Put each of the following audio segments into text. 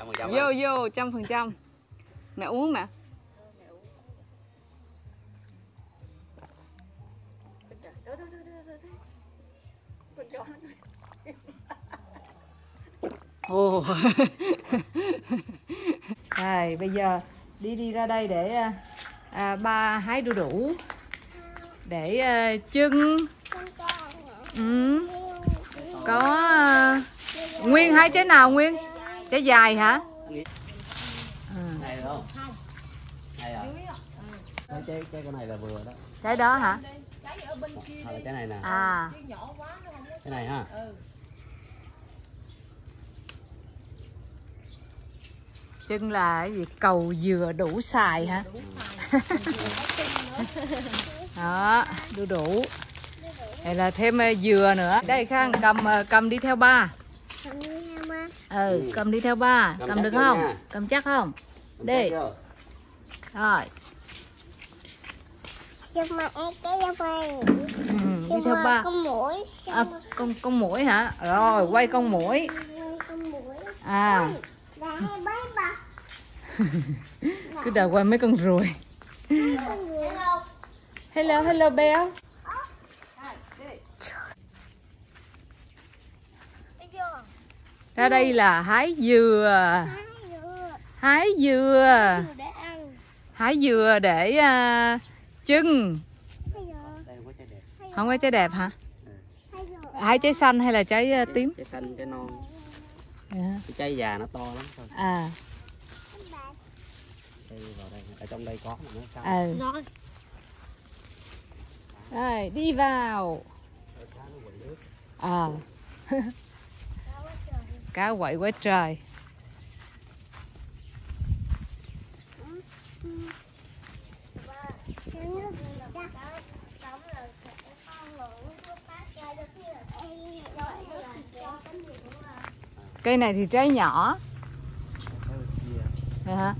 Vô vô 100%. Mẹ uống mẹ. Ồ. Rồi bây giờ đi ra đây để ba hái đu đủ để trưng. Có Nguyên hái trái nào Nguyên? Trái dài hả? Này được không? Này à? Trái cái này là vừa đó. Trái đó hả? Hoặc là trái này nè. À. Cái này ha. Trưng là cái gì? Cầu dừa đủ xài hả? Đó, đu đủ. Này là thêm dừa nữa. Đây Khang cầm đi theo ba. Cầm đi theo ba. Cầm được không? Nha. Cầm chắc không? Đi. Rồi. Đi theo ba. Con muỗi hả? Rồi, quay con muỗi. À. Cứ đợi quay mấy con ruồi. Hello Bell. Ra đây là hái dừa. Hái dừa để trưng. Không có trái đẹp hả? Hái trái xanh hay là trái tím? Trái xanh, trái non. Cái trái già nó to lắm thôi. À. Đây vào đây, ở trong đây có mà nó cao. Rồi, đi vào. À. Cá quậy quá trời. Cây này thì trái nhỏ. Này hả?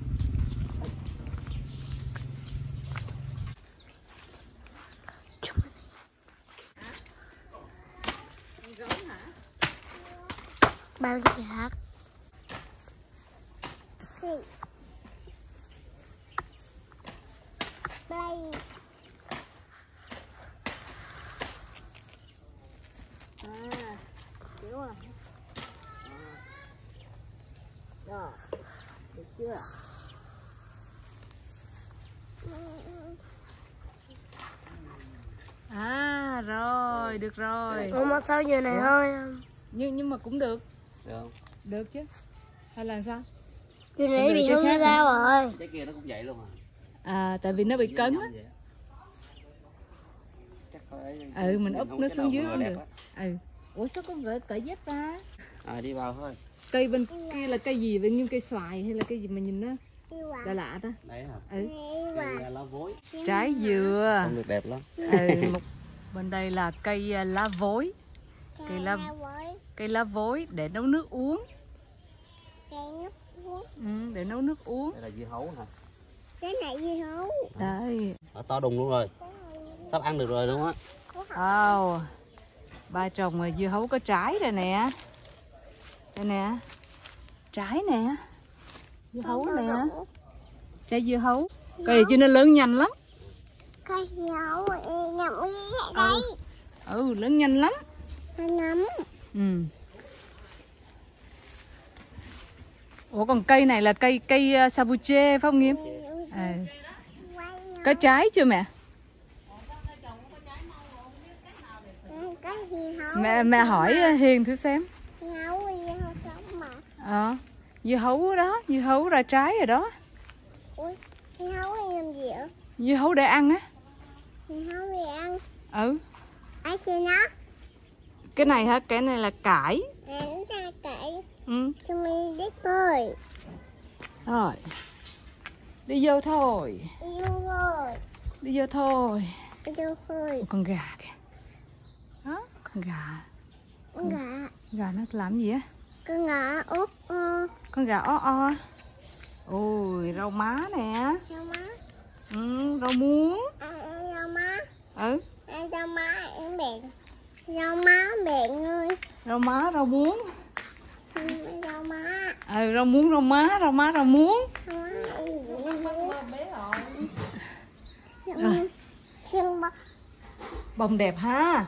Bao giác. Đây. Kiểu à. Rồi, được chưa? À rồi, được rồi. Ủa mà sao giờ này thôi? Nhưng mà cũng được. Được không? Được chứ. Hay là sao? Giờ này bị hư ra rồi. Trái kia nó cũng vậy luôn à. À tại vì nó bị cứng á. Mình úp nó xuống dưới cũng được. Ủa sao con gửi cởi dép ra? Đi vào thôi. Cây bên kia là cây gì vậy? Như cây xoài hay là cây gì mà nhìn nó lạ lạ ta? Đấy hả? Cây lá vối. Trái dừa. Không được đẹp lắm. Bên đây là cây lá vối. Cây lá vối để nấu nước uống. Để nấu nước uống. Đây là dưa hấu hả? Cái này dưa hấu. Đây. Nó to đùng luôn rồi. Sắp ăn được rồi đúng không á? Ba trồng dưa hấu có trái rồi nè. Đây nè. Trái nè. Dưa hấu nè. Trái dưa hấu. Cây này chứ nó lớn nhanh lắm. Cây dưa hấu nhậm đây. Lớn nhanh lắm. Nấm. Ủa còn cây này là cây sabuche phải không Nghiêm? Có trái chưa mẹ? Mẹ hỏi Hiền thử xem. Dưa hấu đó, dưa hấu ra trái rồi đó. Ui, dưa hấu để làm gì ạ? Dưa hấu để ăn á. Dưa hấu để ăn? Ai chơi nó? Cái này hả? Cái này là cải. Cải. Xong mình đi thôi. Rồi. Đi vô thôi. Đi vô thôi. Con gà kìa. Đó, con gà. Gà nó làm gì á? Con gà ốp. Con gà o. Ôi, rau má nè. Rau má. Rau muống. Rau má. Rau má em bẹn. Rau má bẹn ơi. Rau má, rau muống. Rau má. Rau muống, rau má, rau muống. Bông đẹp ha.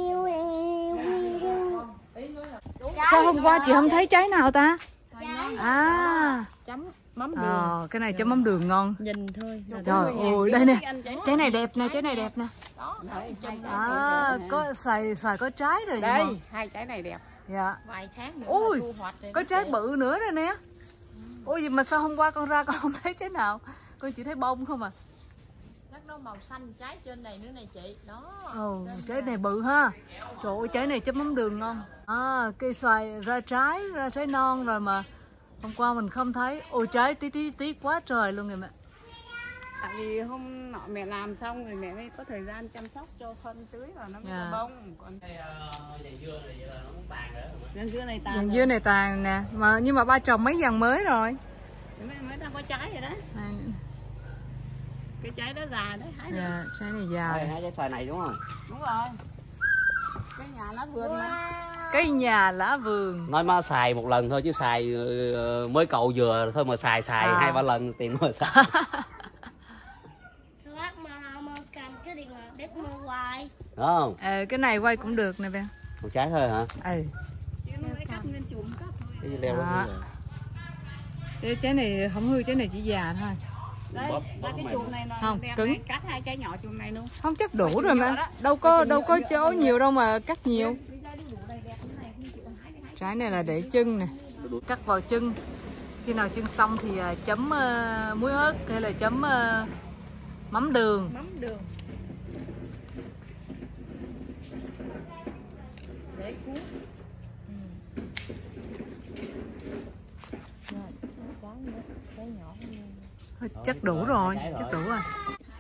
Sao hôm qua chị không thấy trái nào ta? Chấm mắm đường. Cái này chấm mắm đường ngon. Nhìn thôi. Trời ơi, đây nè. Trái này đẹp nè, trái này đẹp nè. Có xài có trái rồi. Đây, hai trái này đẹp. Dạ. Vài tháng nữa Ôi, thu hoạch có trái bự nữa rồi nè. Ôi gì mà sao hôm qua con ra con không thấy trái nào? Con chỉ thấy bông không à? Chắc nó màu xanh, trái trên này nữa này chị. Đó. Trái này bự ha. Trời ơi, trái này chấm mắm đường ngon. Cây xoài ra trái non rồi mà hôm qua mình không thấy. Ôi trái tí quá trời luôn rồi mẹ. Tại vì hôm nọ mẹ làm xong rồi mẹ mới có thời gian chăm sóc cho phân tưới và nó mới có bông. Còn dàn dưa này tàn. Dàn dưa này tàn nè, nhưng mà ba trồng mấy dàn mới rồi. Mới đang có trái rồi đó. Cái trái đó già đấy, hái được. Dạ, trái này già. Đây, hái trái xoài này đúng không? Đúng rồi. Cái nhà lá vườn mà. Cây nhà lá vườn. Nói má xài một lần thôi chứ xài mới cậu dừa thôi mà xài 2-3 lần tiền mà xài. Mà cầm cái điện thoại bếp mưa hoài. Đúng không? Cái này quay cũng được nè bé. Một trái thôi hả? Chứ nó mới cắt nguyên chùm cắt thôi. Cái leo đó. Trái này không hư, trái này chỉ già thôi. Đây, cái chùm này nó không đẹp cứng. này, cắt hai trái nhỏ chùm này luôn. Không chắc đủ rồi mà. Đâu có chỗ nhiều đâu mà cắt nhiều. Trái này là để chân nè. Cắt vào chân. Khi nào chân xong thì chấm muối ớt hay là chấm mắm đường. Mắm đường. Để cuốn. Chắc đủ rồi, chắc đủ rồi.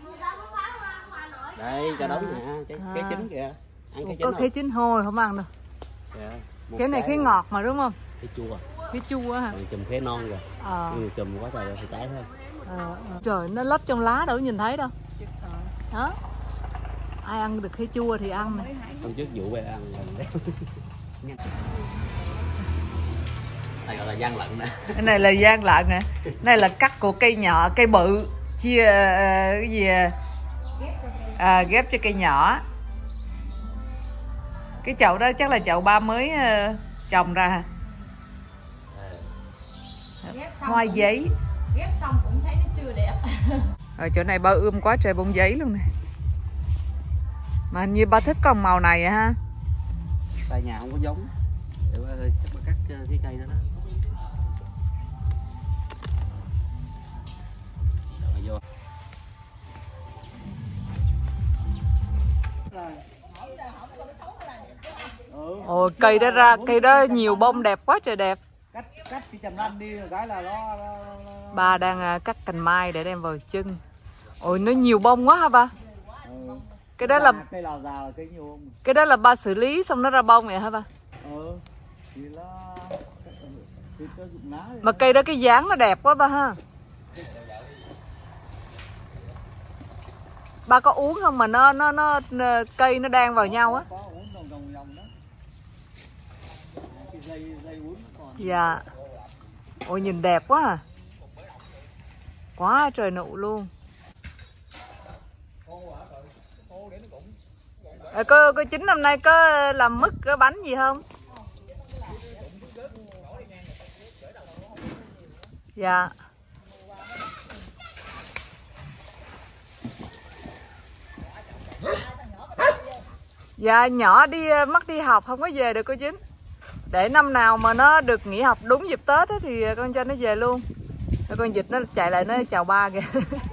Đây, cho đóng nè, cái chín kìa. Ăn cái chín có khế chín thôi, không ăn đâu. Cái này khế ngọt mà đúng không? Khế chua. Khế chua hả? Còn chùm khế non rồi. Chùm quá trời rồi, thì trái thôi. Trời, nó lấp trong lá đâu có nhìn thấy đâu. Đó. Ai ăn được khế chua thì ăn nè. Hôm trước vụ về ăn. Này gọi là gian lận nè. Cái này là gian lận nè. Này là cắt của cây nhỏ, cây bự chia cái gì ghép cho cây nhỏ. Cái chậu đó chắc là chậu ba mới trồng ra hả? Hoa giấy. Ghép xong cũng thấy nó chưa đẹp. Rồi chỗ này ba quá trời bông giấy luôn nè. Mà hình như ba thích con màu này à ha. Tại nhà không có giống. Để ba chắc ba cắt cái cây đó đó. Vô. Ồ, cây đó nhiều bông đẹp quá trời đẹp. Cắt cái chầm lăn đi cái là nó... Ba đang cắt cành mai để đem vào chân. Ôi nó nhiều bông quá hả ba? Cái đó là cây nào già là cây nhiều bông. Cái đó là ba xử lý xong nó ra bông vậy hả ba? Thì nó dụng lá. Mà cây đó cái dáng nó đẹp quá ba ha. Ba có uống không mà nó cây nó đan vào nhau á? Có uống vòng đó. Cái dây uống còn. Dạ. Ôi nhìn đẹp quá à. Quá trời nụ luôn. Cô Chính năm nay có làm mứt có bánh gì không? Dạ. Dạ nhỏ mất đi học không có về được cô Chính. Để năm nào mà nó được nghỉ học đúng dịp Tết thì con cho nó về luôn. Rồi con vịt nó chạy lại nó chào ba kìa.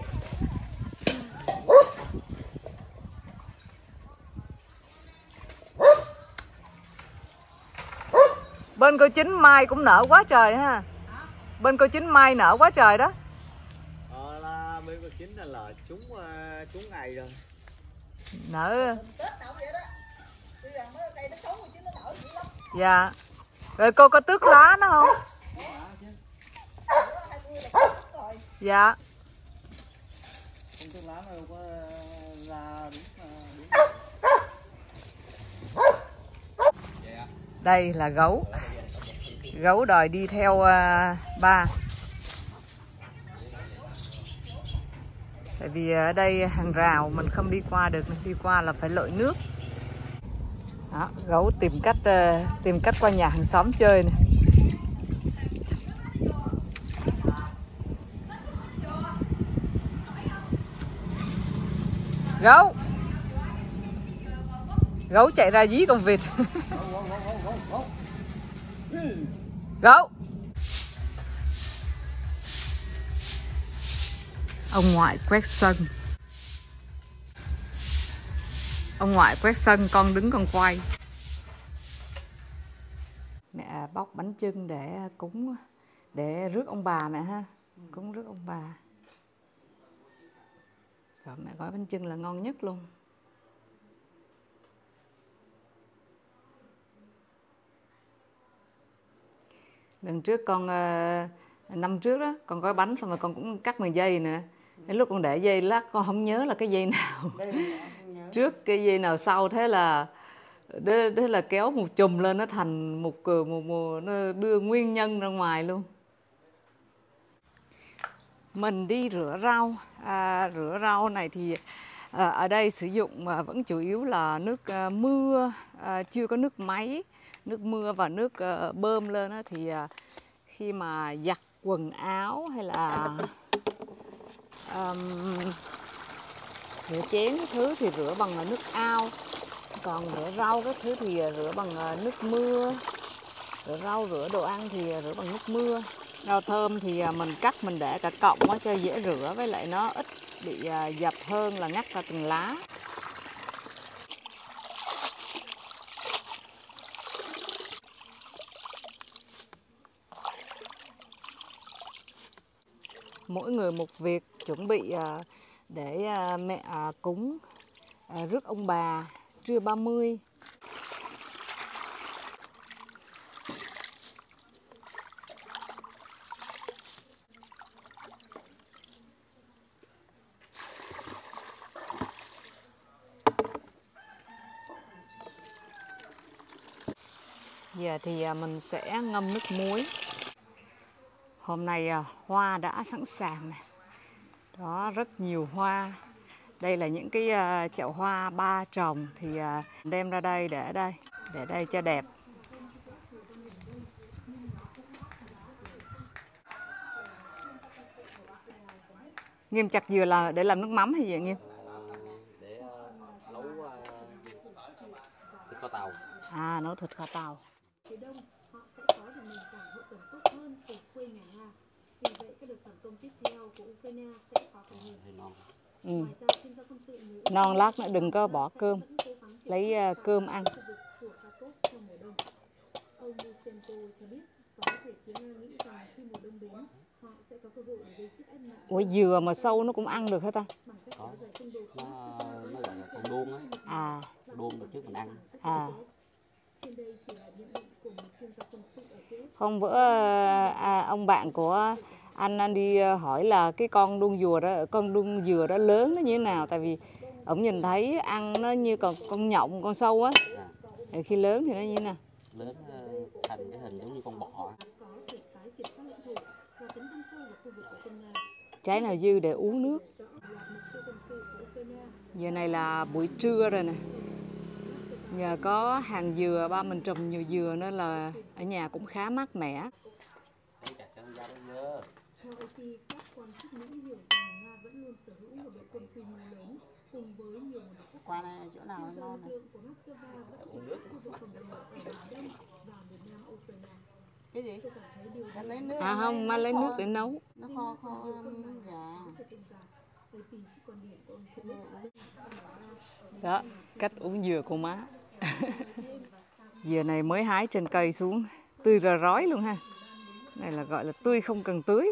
Bên cô Chính mai cũng nở quá trời ha. Bên cô Chính mai nở quá trời đó. Là bên cô Chính là trúng ngày rồi. Nở. Dạ. Rồi cô có tước lá nó không? Dạ. Không tước lá nó đâu có ra đúng. Đây là gấu. Gấu đòi đi theo ba. Tại vì ở đây hàng rào mình không đi qua được, đi qua là phải lội nước. Đó, gấu tìm cách qua nhà hàng xóm chơi này. Gấu chạy ra dí con vịt. Gấu. Ông ngoại quét sân. Ông ngoại quét sân, con đứng con quay. Mẹ bóc bánh chưng để cúng, để rước ông bà mẹ ha. Cúng rước ông bà. Rồi mẹ gói bánh chưng là ngon nhất luôn. Lần trước con, năm trước đó, con gói bánh xong rồi con cũng cắt bằng dây nè. Đến lúc con để dây lát con không nhớ là cái dây nào trước cái dây nào sau, thế là kéo một chùm lên, nó thành một nó đưa nguyên nhân ra ngoài luôn. Mình đi rửa rau. Rửa rau này thì ở đây sử dụng vẫn chủ yếu là nước mưa, chưa có nước máy. Nước mưa và nước bơm lên đó, thì khi mà giặt quần áo hay là rửa chén cái thứ thì rửa bằng nước ao. Còn rửa rau cái thứ thì rửa bằng nước mưa. Rửa rau, rửa đồ ăn thì rửa bằng nước mưa. Rau thơm thì mình cắt mình để cả cọng cho dễ rửa, với lại nó ít bị dập hơn là ngắt ra từng lá. Mỗi người một việc, chuẩn bị để mẹ cúng rước ông bà trưa 30. Giờ thì mình sẽ ngâm nước muối. Hôm nay hoa đã sẵn sàng này. Đó, rất nhiều hoa. Đây là những cái chậu hoa 3 trồng thì đem ra đây để đây cho đẹp. Nghiêm chặt dừa là để làm nước mắm hay gì Nghiêm? Để nấu thịt kho tàu. Nấu thịt kho tàu. Phía Đông họ sẽ có được nền tảng hậu cần tốt hơn từ quê nhà Nga. Vì vậy các đợt phản công tiếp theo của Ukraine sẽ khó khăn hơn. Ngoài ra, chuyên gia quân sự người Non lát nữa đừng có bỏ cơm, lấy cơm ăn. của Kharkov trong mùa đông. Ông Lysenko cho biết có thể phía Nga nghĩ rằng khi mùa đông đến, họ sẽ có cơ hội để gây sức ép mạnh. Ủa dừa mà sâu nó cũng ăn được hả ta? Có. Nó gọi là con đuông á. Đuông được trước mình ăn. Trên đây chỉ là nhận định của một chuyên gia quân sự ở Kiev. Hôm bữa ông bạn của anh đi hỏi là cái con đuông dừa đó lớn nó như thế nào, tại vì ông nhìn thấy ăn nó như con nhộng, con sâu á. Khi lớn thì nó như thế nào? Lớn thành cái hình giống như con bọ. Trái nào dư để uống nước. Giờ này là buổi trưa rồi nè. Nhờ có hàng dừa, ba mình trồng nhiều dừa nên là ở nhà cũng khá mát mẻ. Theo AP, các quan chức Mỹ hiểu rằng Nga vẫn luôn sở hữu một đội quân quy mô lớn cùng với nhiều nguồn quốc Qua này chỗ nào ngon này. của Moscow vẫn kiểm soát khu vực khổng lồ ở miền Đông và miền Nam Ukraine. Cái gì? Tôi cảm thấy điều đó Lấy nước. Không, má lấy nước để nấu. Nó kho dạ. AP chỉ quan điểm của ông Philip. Đó, cách uống dừa của má. Dừa này mới hái trên cây xuống, tươi rờ rói luôn ha. Này là gọi là tươi không cần tưới.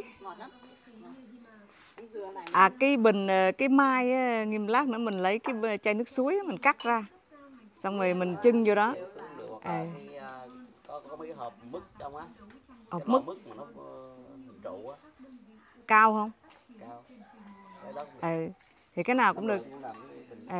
Cái bình, cái mai á, Nghiêm lát nữa mình lấy cái chai nước suối mình cắt ra, xong rồi mình chưng vô đó. Có mấy cái hộp mứt trong á. Hộp mứt mà nó trụ á. cao không? Cao. Thì cái nào cũng được.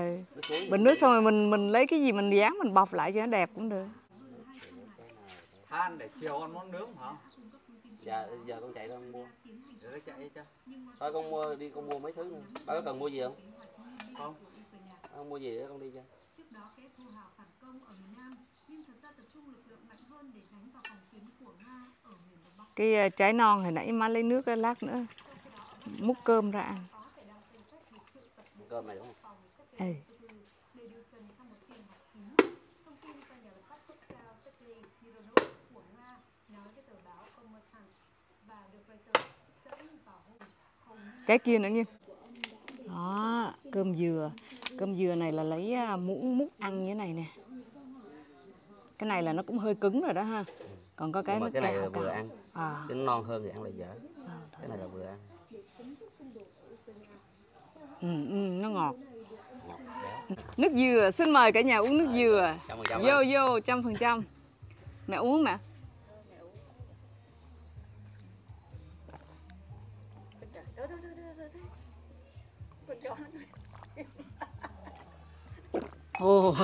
Bình nước xong rồi mình lấy cái gì mình dán mình bọc lại cho nó đẹp cũng được. than để chiều ăn món nướng hả? Dạ giờ con chạy ra con mua. Để chạy cho. Thôi con mua đi, con mua mấy thứ nữa. Ba có cần mua gì không? Không. Con mua gì để con đi cho. Trước đó kẻ thù hào phản công ở miền Nam, nhưng thật ra tập trung lực lượng mạnh hơn để đánh vào phòng tuyến của Nga ở miền Đông Bắc. Cái trái non hồi nãy má lấy nước lát nữa múc cơm ra ăn. Cơm này đúng không? Ừ. Trái kia nữa nha. Đó, cơm dừa. Cơm dừa này là lấy muỗng múc ăn như thế này nè. Cái này là nó cũng hơi cứng rồi đó ha. Còn có cái mà nó cái này là cào vừa cào. ăn. Cái nó non hơn thì ăn là dở. Cái này là vừa ăn. Nó ngọt. Ngọt béo. Nước dừa, xin mời cả nhà uống nước dừa. 100%. Vô 100%. Mẹ uống không mẹ? Ồ.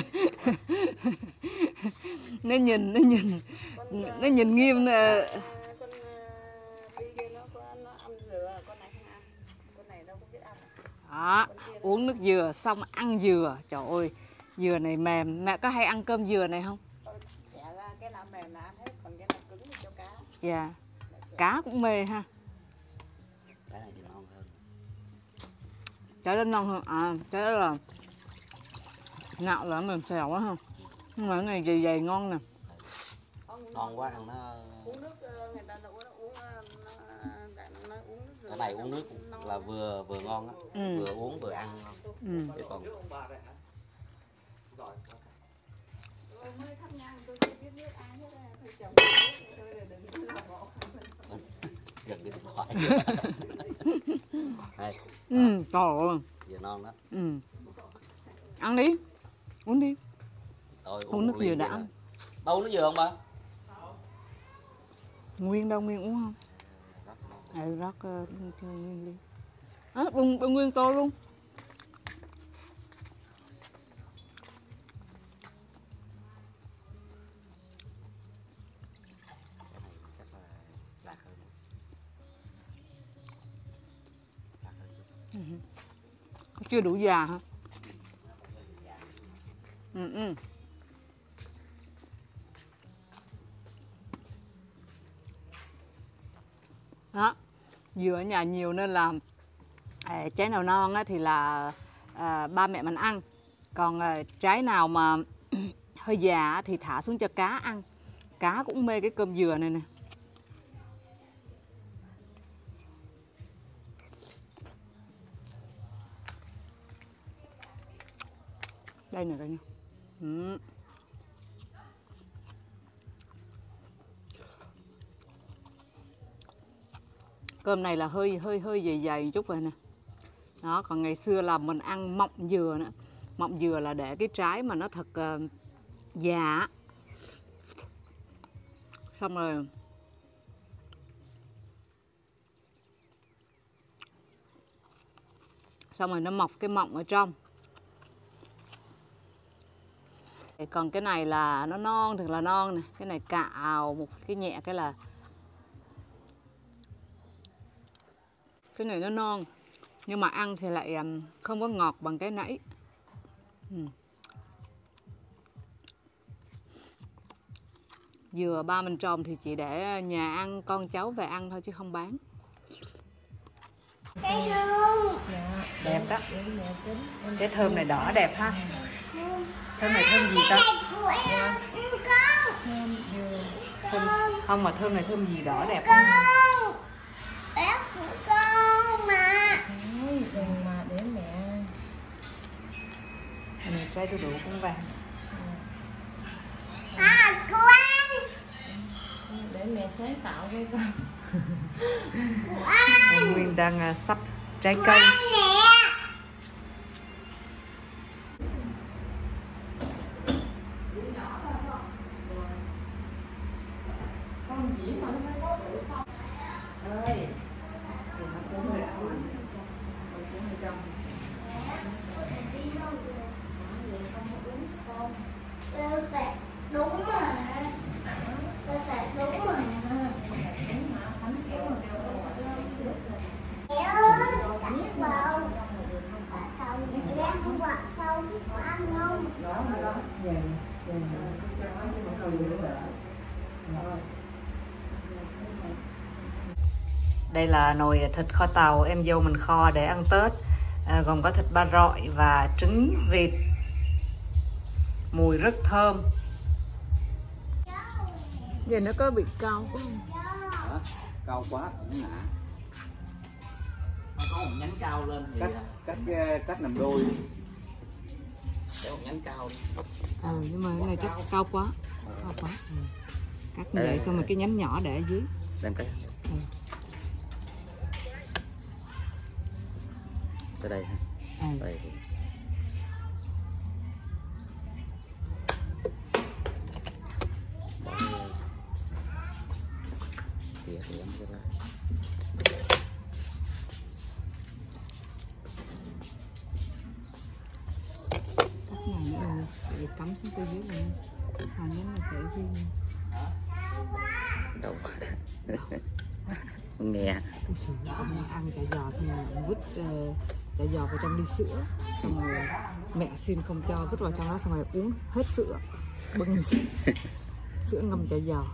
nó nhìn nghiêm nè. Con đi kia nó ăn dừa, con này không ăn. Con này đâu có biết ăn. Đó, uống nước dừa xong ăn dừa. Trời ơi, dừa này mềm. Mẹ có hay ăn cơm dừa này không? Xẻ ra cái nào mềm là ăn hết, còn cái nào cứng thì cho cá. Dạ. Cá cũng mê ha. Cái này thì non hơn. Trái đó non hơn. À, trái đó là nạo là mềm xèo quá ha. Nhưng mà cái này dày dày ngon nè. Non quá ăn nó. Uống nước người ta uống nước dừa. Cái này uống nước là vừa ngon á. Vừa uống vừa ăn ngon. Chứ còn Mới thắp nhang tôi chưa biết nước ai hết á, thầy chồng tôi là đừng có làm bộ. gần cái điện thoại. Đây. Trời ơi. Dừa non đó. Ăn đi. Uống đi. Tôi uống nước dừa đã. Ba uống nước dừa không ba? Nguyên đâu, Nguyên uống không? Rót cho Nguyên ly. Bưng nguyên tô luôn. Cái này chắc là lạc hơn. Lạc hơn chút. Chưa đủ già hả? Đó, dừa ở nhà nhiều nên là trái nào non á, thì là ba mẹ mình ăn. Còn trái nào mà hơi già thì thả xuống cho cá ăn. Cá cũng mê cái cơm dừa này nè. Đây nè cả nhà. Cơm này là hơi dày dày một chút rồi nè. Đó, còn ngày xưa là mình ăn mọng dừa nữa. Mọng dừa là để cái trái mà nó thật già. Xong rồi nó mọc cái mọng ở trong. Còn cái này là nó non, thường là non nè. Cái này cạo một cái nhẹ cái là cái này nó non. Nhưng mà ăn thì lại không có ngọt bằng cái nãy. Dừa ba mình trồng thì chỉ để nhà ăn, con cháu về ăn thôi chứ không bán. Đẹp đó. Cái thơm này đỏ đẹp ha. Thơm này thơm gì ta? Không mà thơm này thơm gì đỏ đẹp không? Bé của con mà. Đừng mà để mẹ. Trái đu đủ cũng vàng. Cô ăn. Để mẹ sáng tạo với con. Em Nguyên đang sắp trái cây. Đúng mà. Đây là nồi thịt kho tàu em dâu mình kho để ăn Tết, gồm có thịt ba rọi và trứng vịt, mùi rất thơm. Vậy nó có bị cao không? Hả? Cao quá cũng ngã. Nó có một nhánh cao lên thì Cắt làm đôi. để một nhánh cao. Nhưng mà cái này chắc cao quá. Cao quá. Cắt như vậy xong rồi cái nhánh nhỏ để ở dưới. Đem cái. Tới đây ha. Đây. Cắm xuống tới dưới này, hàng nhánh là phải riêng. Đâu. Nghe. Ăn chả giò xong rồi vứt chả giò vào trong ly sữa, xong rồi mẹ xin không cho, vứt vào trong đó xong rồi uống hết sữa, bưng sữa ngâm chả giò.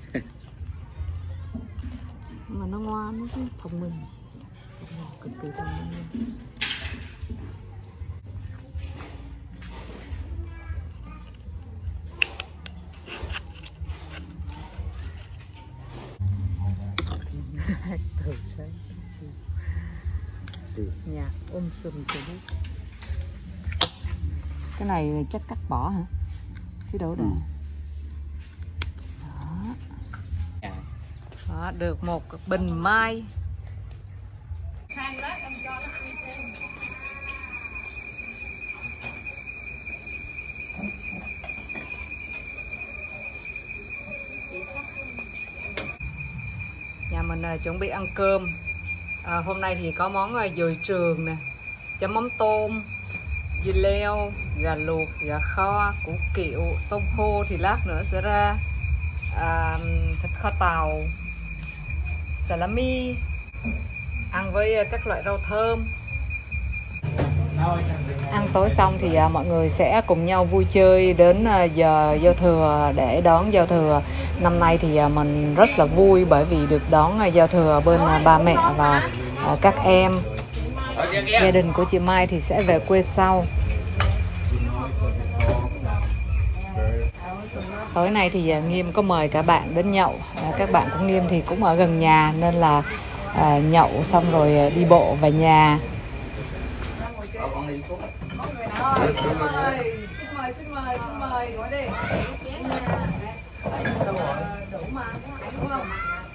Mà nó ngoan, nó thông minh, cực kỳ thông minh. Nhà sùm cho hết. Cái này chắc cắt bỏ hả? Chứ đâu đâu. Đó, được một bình mai. Nhà mình chuẩn bị ăn cơm. Hôm nay thì có món dồi trường nè, chấm mắm tôm, dưa leo, gà luộc, gà kho, củ kiệu, tôm khô thì lát nữa sẽ ra, thịt kho tàu, salami, ăn với các loại rau thơm. Ăn tối xong thì mọi người sẽ cùng nhau vui chơi đến giờ giao thừa để đón giao thừa. Năm nay thì mình rất là vui bởi vì được đón giao thừa bên ba mẹ và các em. Gia đình của chị Mai thì sẽ về quê sau. Tối nay thì Nghiêm có mời cả bạn đến nhậu. Các bạn của Nghiêm thì cũng ở gần nhà nên là nhậu xong rồi đi bộ về nhà. Xin mời ngồi đi. Đủ mà, đúng không?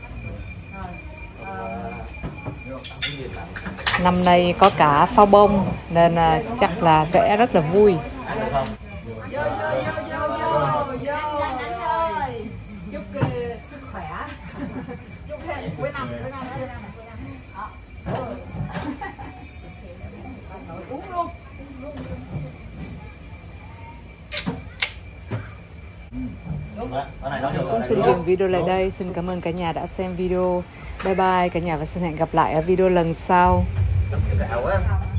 Năm nay có cả pháo bông nên chắc là sẽ rất là vui. Chúc sức khỏe. Chúc cuối năm. Uống luôn. Cũng xin dừng video lại đây. Xin cảm ơn cả nhà đã xem video. Bye bye cả nhà và xin hẹn gặp lại ở video lần sau.